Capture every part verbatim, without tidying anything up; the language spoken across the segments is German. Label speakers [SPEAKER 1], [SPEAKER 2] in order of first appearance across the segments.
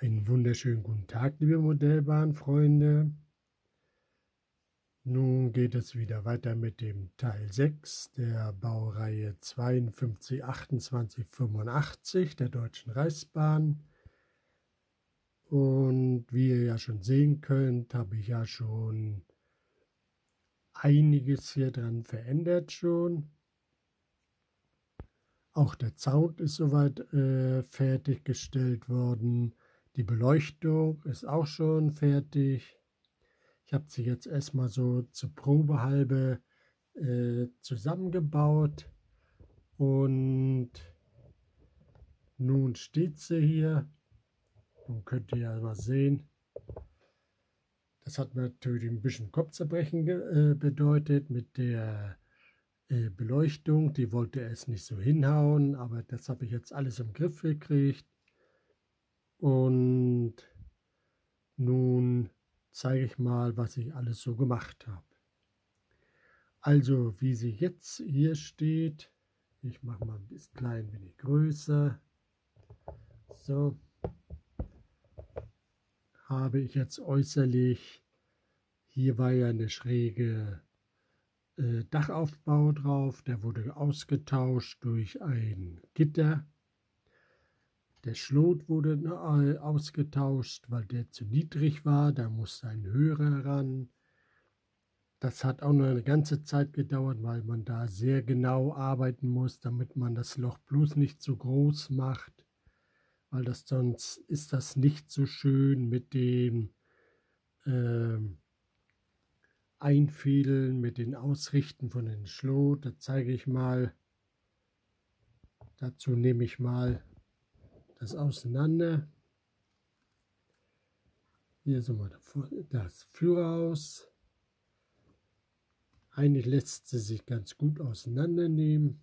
[SPEAKER 1] Einen wunderschönen guten Tag, liebe Modellbahnfreunde. Nun geht es wieder weiter mit dem Teil sechs der Baureihe zweiundfünfzig achtundzwanzig fünfundachtzig der Deutschen Reichsbahn. Und wie ihr ja schon sehen könnt, habe ich ja schon einiges hier dran verändert schon. Auch der Sound ist soweit äh, fertiggestellt worden. Die Beleuchtung ist auch schon fertig. Ich habe sie jetzt erstmal so zur Probehalbe äh, zusammengebaut und nun steht sie hier. Nun könnt ihr ja mal sehen. Das hat natürlich ein bisschen Kopfzerbrechen äh, bedeutet mit der äh, Beleuchtung. Die wollte erst nicht so hinhauen, aber das habe ich jetzt alles im Griff gekriegt. Und nun zeige ich mal, was ich alles so gemacht habe. Also, wie sie jetzt hier steht, ich mache mal ein bisschen klein wenig größer. So, habe ich jetzt äußerlich, hier war ja eine schräge äh, Dachaufbau drauf, der wurde ausgetauscht durch ein Gitter. Der Schlot wurde äh, ausgetauscht, weil der zu niedrig war, da musste ein höherer ran. Das hat auch noch eine ganze Zeit gedauert, weil man da sehr genau arbeiten muss, damit man das Loch bloß nicht zu groß macht, weil das sonst ist das nicht so schön mit dem äh, Einfädeln, mit den Ausrichten von den Schlot. Da zeige ich mal, dazu nehme ich mal das auseinander. Hier ist mal das Führerhaus. Eigentlich lässt sie sich ganz gut auseinandernehmen.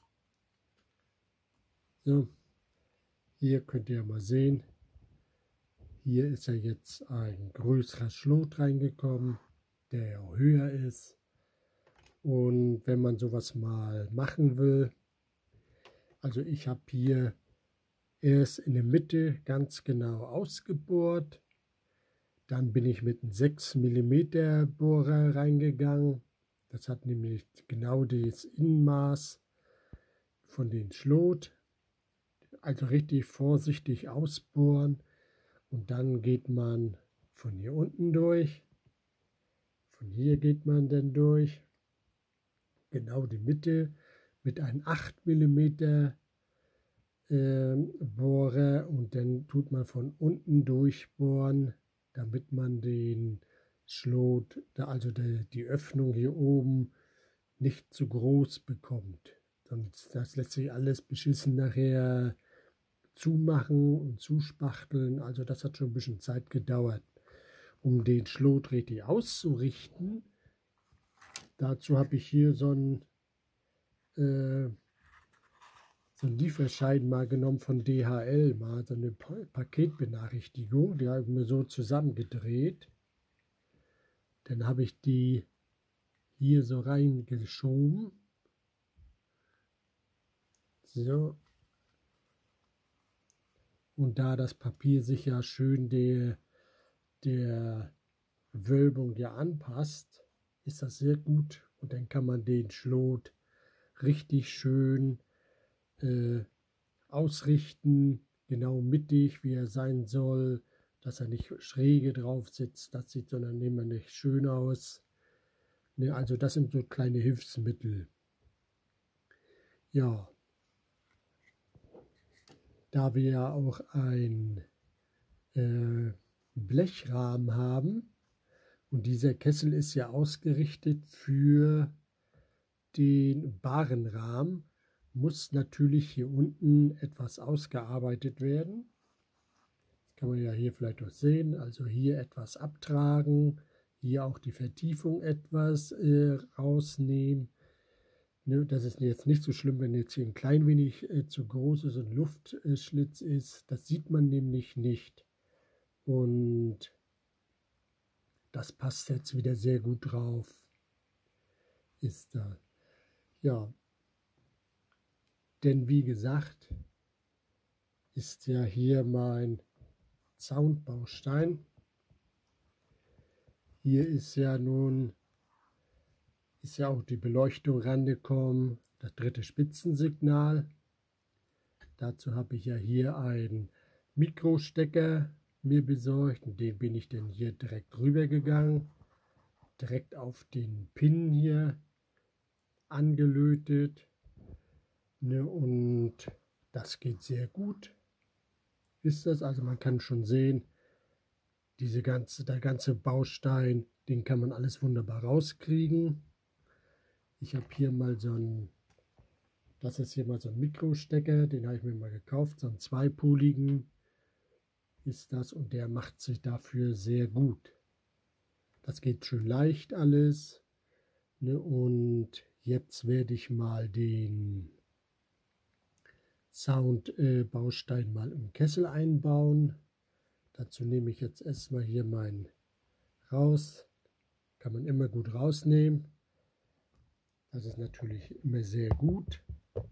[SPEAKER 1] So, hier könnt ihr mal sehen, hier ist ja jetzt ein größerer Schlot reingekommen, der ja höher ist. Und wenn man sowas mal machen will, also ich habe hier erst in der Mitte ganz genau ausgebohrt, dann bin ich mit einem sechs Millimeter Bohrer reingegangen. Das hat nämlich genau das Innenmaß von den Schlot. Also richtig vorsichtig ausbohren. Und dann geht man von hier unten durch. Von hier geht man dann durch. Genau die Mitte mit einem acht Millimeter äh, Bohrer. Und dann tut man von unten durchbohren, damit man den Schlot, also die, die Öffnung hier oben, nicht zu groß bekommt. Sonst das lässt sich alles beschissen nachher zumachen und zuspachteln. Also das hat schon ein bisschen Zeit gedauert, um den Schlot richtig auszurichten. Dazu habe ich hier so ein äh, so ein Lieferschein mal genommen von D H L, mal so eine pa Paketbenachrichtigung, die habe ich mir so zusammengedreht. Dann habe ich die hier so reingeschoben. So. Und da das Papier sich ja schön der, der Wölbung ja anpasst, ist das sehr gut. Und dann kann man den Schlot richtig schön äh, ausrichten, genau mittig, wie er sein soll, dass er nicht schräge drauf sitzt, das sieht sondern immer nicht schön aus. Ne, also das sind so kleine Hilfsmittel. Ja, da wir ja auch ein äh, Blechrahmen haben und dieser Kessel ist ja ausgerichtet für den Barenrahmen, muss natürlich hier unten etwas ausgearbeitet werden. Das kann man ja hier vielleicht auch sehen. Also hier etwas abtragen, hier auch die Vertiefung etwas äh, rausnehmen. Ne, das ist jetzt nicht so schlimm, wenn jetzt hier ein klein wenig äh, zu groß ist und Luftschlitz ist. Das sieht man nämlich nicht. Und das passt jetzt wieder sehr gut drauf. Ist da. Ja. Denn wie gesagt, ist ja hier mein Soundbaustein. Hier ist ja nun ist ja auch die Beleuchtung rangekommen, das dritte Spitzensignal. Dazu habe ich ja hier einen Mikrostecker mir besorgt, und den bin ich dann hier direkt rüber gegangen, direkt auf den Pin hier angelötet, ne, und das geht sehr gut. Ist das, also man kann schon sehen, diese ganze, der ganze Baustein, den kann man alles wunderbar rauskriegen. Ich habe hier mal so ein, das ist hier mal so ein Mikrostecker, den habe ich mir mal gekauft, so einen zweipoligen ist das, und der macht sich dafür sehr gut. Das geht schön leicht alles, ne, und jetzt werde ich mal den Sound-Baustein äh, mal im Kessel einbauen. Dazu nehme ich jetzt erstmal hier meinen raus. Kann man immer gut rausnehmen. Das ist natürlich immer sehr gut.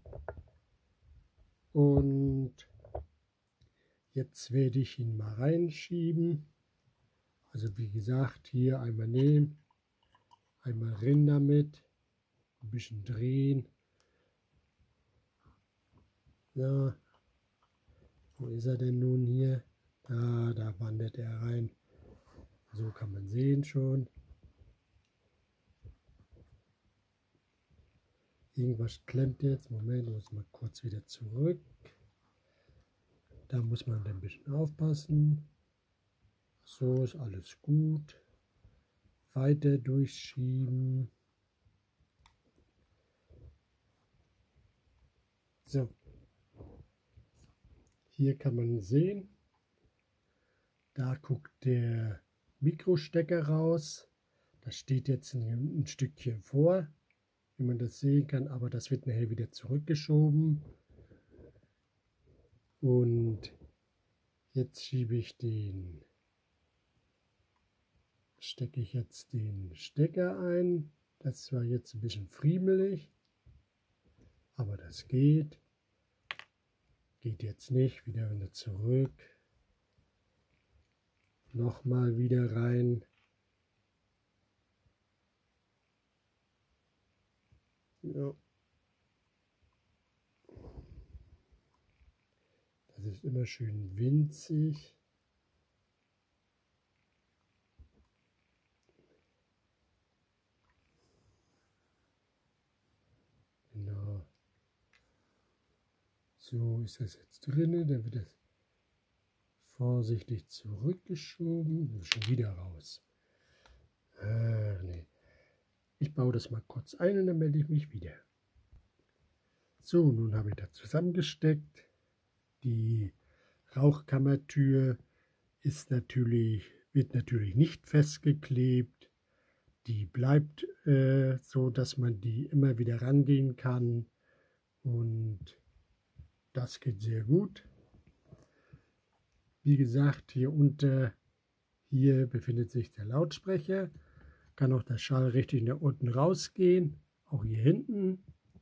[SPEAKER 1] Und jetzt werde ich ihn mal reinschieben. Also wie gesagt, hier einmal nehmen, einmal rein damit, ein bisschen drehen. Ja, wo ist er denn nun hier? Da, da wandert er rein. So kann man sehen schon. Irgendwas klemmt jetzt. Moment, muss mal kurz wieder zurück. Da muss man ein bisschen aufpassen. So ist alles gut. Weiter durchschieben. So. Hier kann man sehen, da guckt der Mikrostecker raus. Das steht jetzt ein, ein Stückchen vor, wie man das sehen kann, aber das wird nachher wieder zurückgeschoben. Und jetzt schiebe ich den, stecke ich jetzt den Stecker ein. Das war jetzt ein bisschen friemelig, aber das geht. Geht jetzt nicht, wieder zurück. Nochmal wieder rein. Ja. Das ist immer schön winzig. Genau. So ist das jetzt drin, dann wird das vorsichtig zurückgeschoben und schon wieder raus. Ach, nee. Ich baue das mal kurz ein und dann melde ich mich wieder. So, nun habe ich das zusammengesteckt. Die Rauchkammertür ist natürlich, wird natürlich nicht festgeklebt. Die bleibt äh, so, dass man die immer wieder rangehen kann, und das geht sehr gut. Wie gesagt, hier unter, hier befindet sich der Lautsprecher. Kann auch der Schall richtig nach unten rausgehen, auch hier hinten.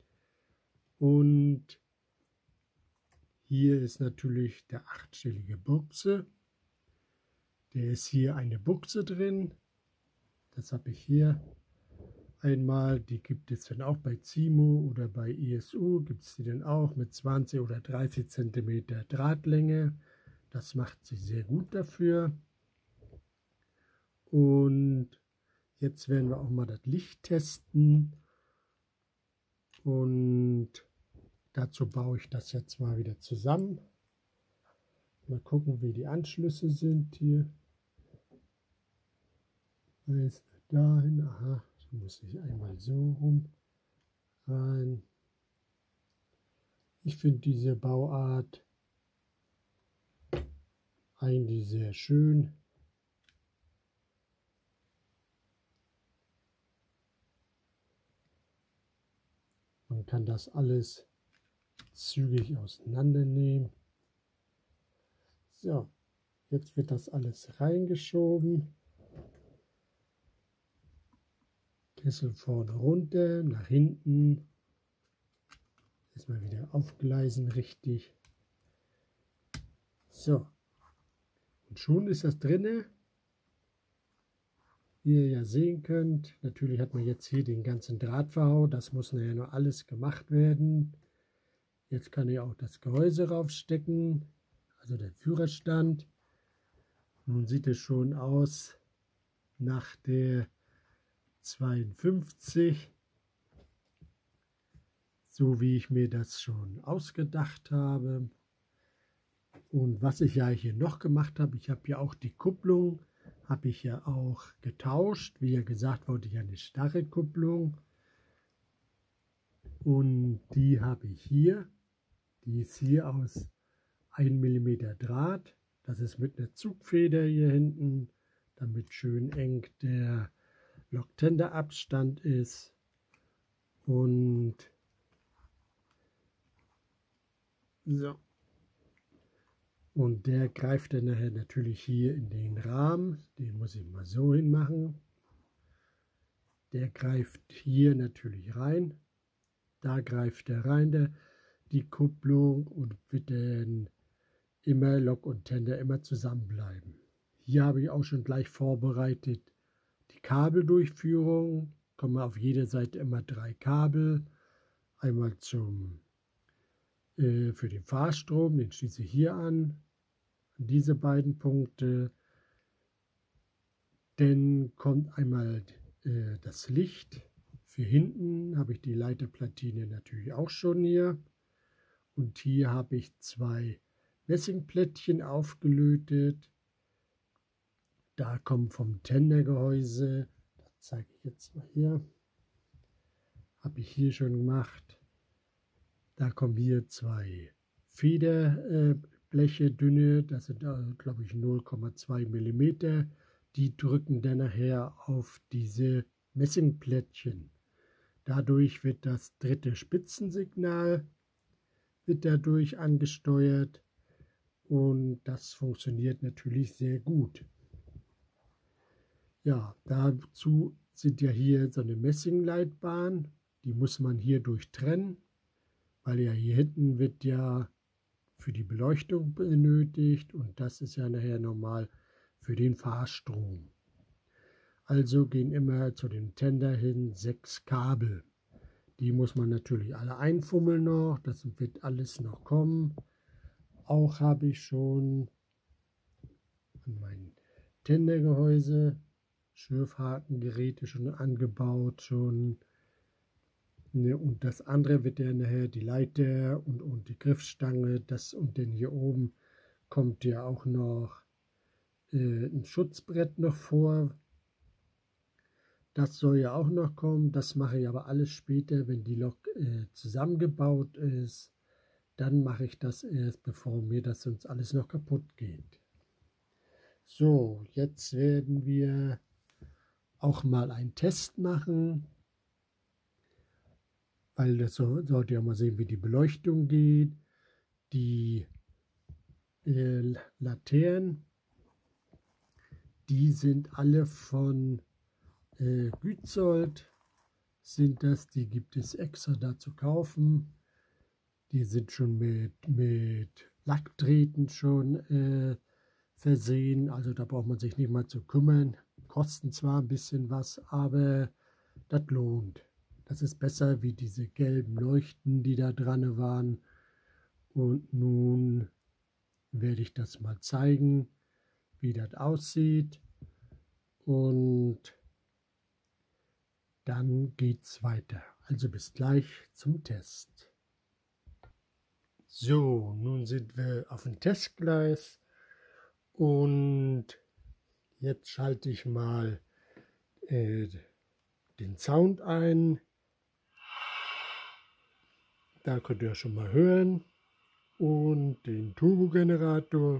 [SPEAKER 1] Und hier ist natürlich der achtstellige Buchse. Der ist hier eine Buchse drin. Das habe ich hier einmal. Die gibt es dann auch bei Zimo oder bei I S U. Gibt es die dann auch mit zwanzig oder dreißig Zentimeter Drahtlänge. Das macht sie sehr gut dafür. Und jetzt werden wir auch mal das Licht testen. Und dazu baue ich das jetzt mal wieder zusammen. Mal gucken, wie die Anschlüsse sind hier. Weiß dahin, aha, so muss ich einmal so rum rein. Ich finde diese Bauart eigentlich sehr schön. Man kann das alles zügig auseinandernehmen. So, jetzt wird das alles reingeschoben. Kessel vorne runter, nach hinten. Erstmal wieder aufgleisen richtig. So, Und schon ist das drinne. Wie ihr ja sehen könnt, natürlich hat man jetzt hier den ganzen Draht verhaut. Das muss nachher noch alles gemacht werden. Jetzt kann ich auch das Gehäuse raufstecken, also der Führerstand. Nun sieht es schon aus nach der zweiundfünfzig, so wie ich mir das schon ausgedacht habe. Und was ich ja hier noch gemacht habe, ich habe ja auch die Kupplung, habe ich ja auch getauscht. Wie ja gesagt, wollte ich ja eine starre Kupplung. Und die habe ich hier. Die ist hier aus ein Millimeter Draht. Das ist mit einer Zugfeder hier hinten, damit schön eng der Loktenderabstand ist. Und so. Und der greift dann nachher natürlich hier in den Rahmen. Den muss ich mal so hinmachen. Der greift hier natürlich rein. Da greift er rein, der, die Kupplung, und wird dann immer Lok und Tender immer zusammenbleiben. Hier habe ich auch schon gleich vorbereitet die Kabeldurchführung. Kommen auf jeder Seite immer drei Kabel. Einmal zum, äh, für den Fahrstrom, den schließe ich hier an. Diese beiden Punkte. Dann kommt einmal äh, das Licht. Für hinten habe ich die Leiterplatine natürlich auch schon hier. Und hier habe ich zwei Messingplättchen aufgelötet. Da kommen vom Tendergehäuse, das zeige ich jetzt mal hier, habe ich hier schon gemacht. Da kommen hier zwei Federbleche, äh, dünne, das sind äh, glaube ich null Komma zwei Millimeter. Die drücken dann nachher auf diese Messingplättchen. Dadurch wird das dritte Spitzensignal wird dadurch angesteuert und das funktioniert natürlich sehr gut. Ja, dazu sind ja hier so eine Messingleitbahn, die muss man hier durchtrennen, weil ja hier hinten wird ja für die Beleuchtung benötigt und das ist ja nachher normal für den Fahrstrom. Also gehen immer zu dem Tender hin sechs Kabel. Die muss man natürlich alle einfummeln noch, das wird alles noch kommen. Auch habe ich schon an mein Tendergehäuse Schürfhakengeräte schon angebaut, schon. Ne, und das andere wird ja nachher die Leiter und, und die Griffstange, das und dann hier oben kommt ja auch noch äh, ein Schutzbrett noch vor. Das soll ja auch noch kommen, das mache ich aber alles später, wenn die Lok äh, zusammengebaut ist. Dann mache ich das erst, bevor mir das sonst alles noch kaputt geht. So, jetzt werden wir auch mal einen Test machen, weil das so, sollte ja mal sehen, wie die Beleuchtung geht. Die äh, Laternen, die sind alle von Äh, Gützold sind das, die gibt es extra da zu kaufen. Die sind schon mit, mit Lackdrähten schon äh, versehen, also da braucht man sich nicht mal zu kümmern. Kosten zwar ein bisschen was, aber das lohnt. Das ist besser wie diese gelben Leuchten, die da dran waren. Und nun werde ich das mal zeigen, wie das aussieht. Und dann geht's weiter. Also bis gleich zum Test. So, nun sind wir auf dem Testgleis und jetzt schalte ich mal äh, den Sound ein. Da könnt ihr schon mal hören. Und den Turbogenerator.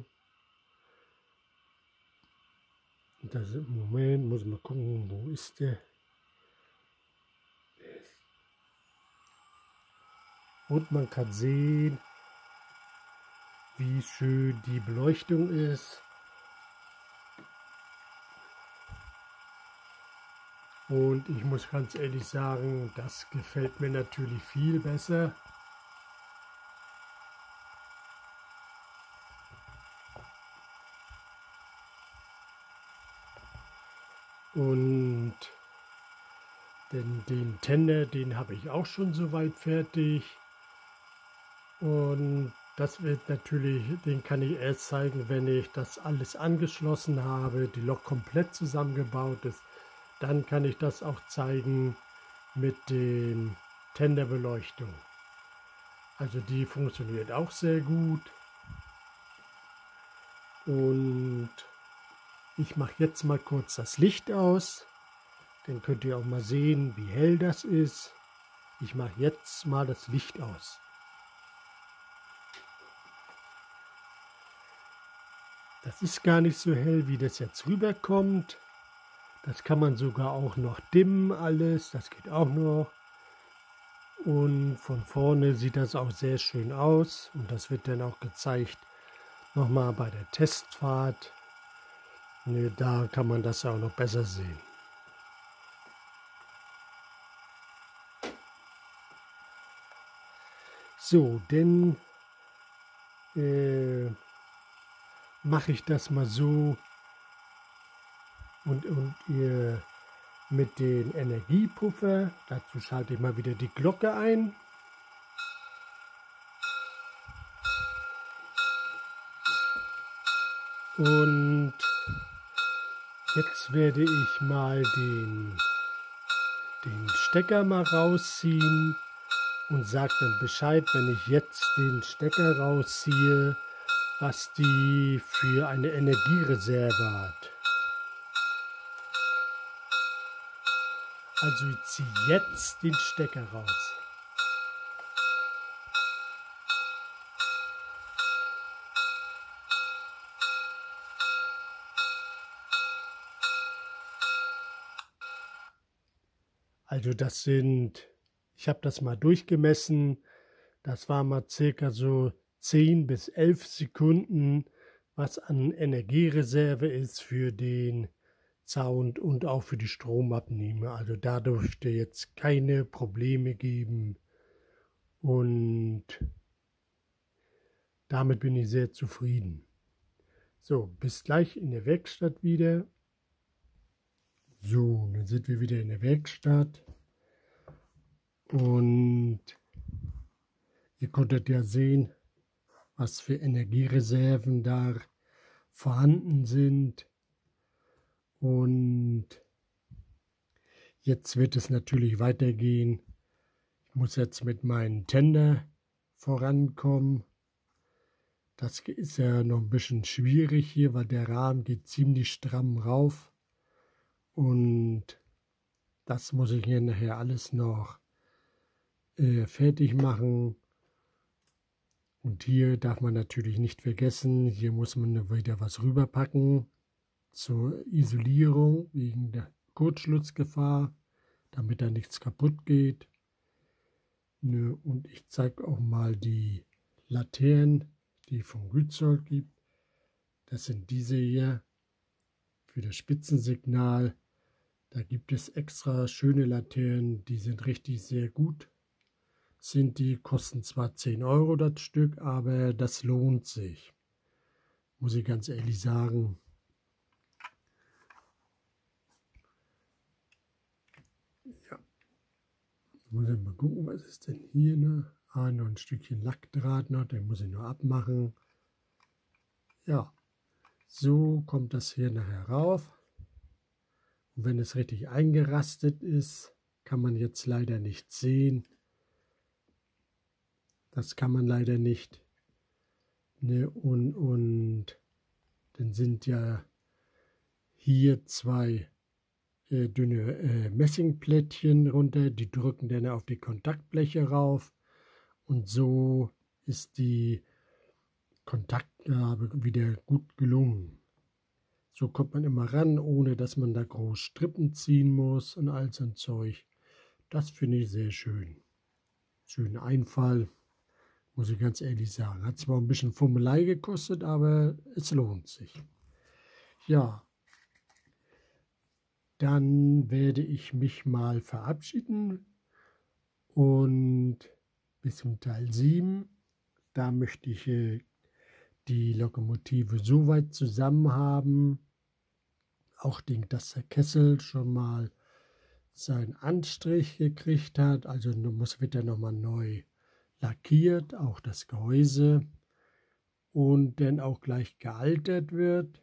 [SPEAKER 1] Das im Moment muss man gucken, wo ist der? Und man kann sehen, wie schön die Beleuchtung ist. Und ich muss ganz ehrlich sagen, das gefällt mir natürlich viel besser. Und den, den Tender, den habe ich auch schon soweit fertig. Und das wird natürlich, den kann ich erst zeigen, wenn ich das alles angeschlossen habe, die Lok komplett zusammengebaut ist. Dann kann ich das auch zeigen mit den Tenderbeleuchtung. Also die funktioniert auch sehr gut. Und ich mache jetzt mal kurz das Licht aus. Dann könnt ihr auch mal sehen, wie hell das ist. Ich mache jetzt mal das Licht aus. Das ist gar nicht so hell, wie das jetzt rüberkommt. Das kann man sogar auch noch dimmen alles. Das geht auch noch. Und von vorne sieht das auch sehr schön aus. Und das wird dann auch gezeigt nochmal bei der Testfahrt. Ne, da kann man das auch noch besser sehen. So, dann äh, mache ich das mal so und, und ihr mit den Energiepuffer. Dazu schalte ich mal wieder die Glocke ein. Und jetzt werde ich mal den, den Stecker mal rausziehen und sage dann Bescheid, wenn ich jetzt den Stecker rausziehe, was die für eine Energiereserve hat. Also ich ziehe jetzt den Stecker raus. Also das sind, ich habe das mal durchgemessen, das war mal circa so zehn bis elf Sekunden, was an Energiereserve ist für den Sound und auch für die Stromabnehmer. Also da dürfte jetzt keine Probleme geben und damit bin ich sehr zufrieden. So, bis gleich in der Werkstatt wieder. So, dann sind wir wieder in der Werkstatt und ihr konntet ja sehen, was für Energiereserven da vorhanden sind. Und jetzt wird es natürlich weitergehen. Ich muss jetzt mit meinem Tender vorankommen. Das ist ja noch ein bisschen schwierig hier, weil der Rahmen geht ziemlich stramm rauf. Und das muss ich hier nachher alles noch äh, fertig machen. Und hier darf man natürlich nicht vergessen, hier muss man wieder was rüberpacken zur Isolierung wegen der Kurzschlussgefahr, damit da nichts kaputt geht. Und ich zeige auch mal die Laternen, die es von Rützol gibt. Das sind diese hier für das Spitzensignal. Da gibt es extra schöne Laternen, die sind richtig sehr gut. Sind die, kosten zwar zehn Euro das Stück, aber das lohnt sich. Muss ich ganz ehrlich sagen. Ja. Muss ich mal gucken, was ist denn hier, ne? Ah, noch ein Stückchen Lackdraht noch, den muss ich nur abmachen. Ja, so kommt das hier nachher rauf. Und wenn es richtig eingerastet ist, kann man jetzt leider nicht sehen. Das kann man leider nicht. Ne, und, und dann sind ja hier zwei äh, dünne äh, Messingplättchen runter, die drücken dann auf die Kontaktbleche rauf. Und so ist die Kontaktgabe wieder gut gelungen. So kommt man immer ran, ohne dass man da groß Strippen ziehen muss und all so ein Zeug. Das finde ich sehr schön. Schöner Einfall, muss ich ganz ehrlich sagen. Hat zwar ein bisschen Fummelei gekostet, aber es lohnt sich. Ja, dann werde ich mich mal verabschieden und bis zum Teil sieben. Da möchte ich äh, die Lokomotive so weit zusammen haben, auch den, dass der Kessel schon mal seinen Anstrich gekriegt hat, also muss wird er nochmal neu lackiert, auch das Gehäuse, und dann auch gleich gealtert wird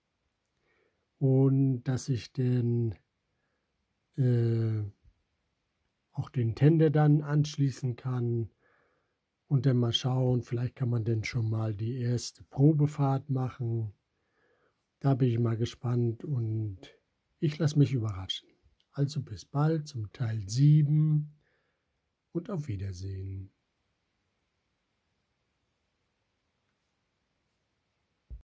[SPEAKER 1] und dass ich den äh, auch den Tender dann anschließen kann und dann mal schauen, vielleicht kann man dann schon mal die erste Probefahrt machen. Da bin ich mal gespannt und ich lasse mich überraschen. Also bis bald zum Teil sieben und auf Wiedersehen.